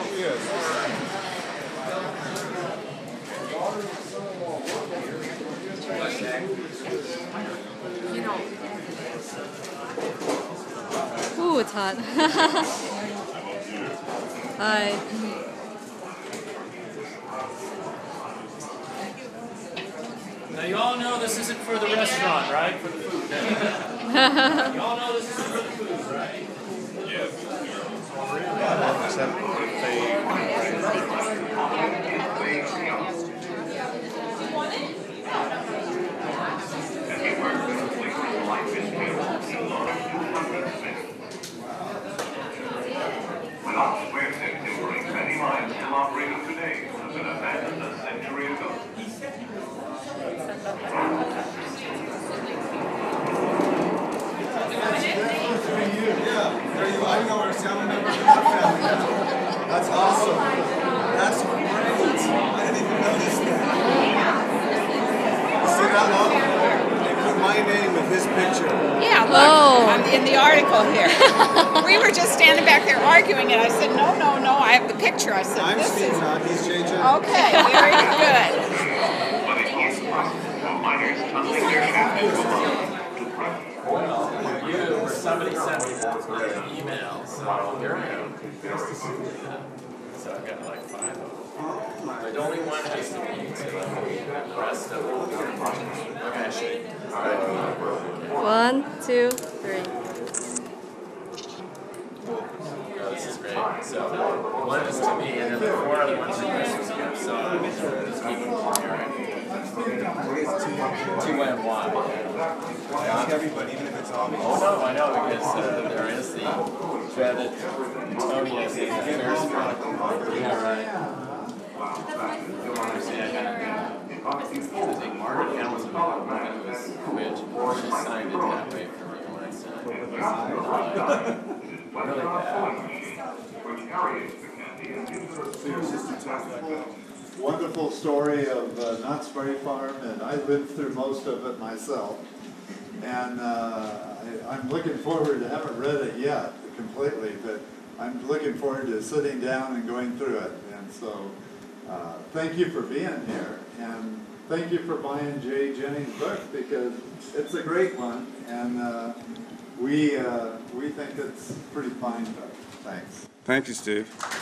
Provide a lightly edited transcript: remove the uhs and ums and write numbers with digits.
You know. Ooh, it's hot. Hi. Now you all know this isn't for the restaurant, right? For the food. You all know this isn't for the food, right? Yes. Many lines still operating today have been abandoned a century ago. That's awesome. That's great. I didn't even notice that. See that logo? They put my name with his picture. Yeah, look, I'm in the article here. We were just standing back there arguing, and I said, no, I have the picture. I said, I'm this Steve is... Knott, he's JJ. Okay, very good. Miners tunneling their shaft into a You or somebody sent me that email, so here I am. So I've got like 5 of them. But only one has to be used, the rest of them. Okay. 1, 2, 3. Oh, this is great. So one is to me, and then the 4 other ones are Christmas gifts. So I'm just keep them here, right? 2 and 1. Ask everybody, even if it's obvious. Oh no, I know, because there is the dreaded Antonius in the Ferris wheel. Yeah, right. See, I think Margaret Hamilton was which she signed it that way for me when I signed it. Really bad. Wonderful story of Knott's Berry Farm, and I lived through most of it myself. And I'm looking forward, I haven't read it yet completely, but I'm looking forward to sitting down and going through it. And so thank you for being here, and thank you for buying Jennings' book, because it's a great one, and we think it's a pretty fine book. Thanks. Thank you, Steve.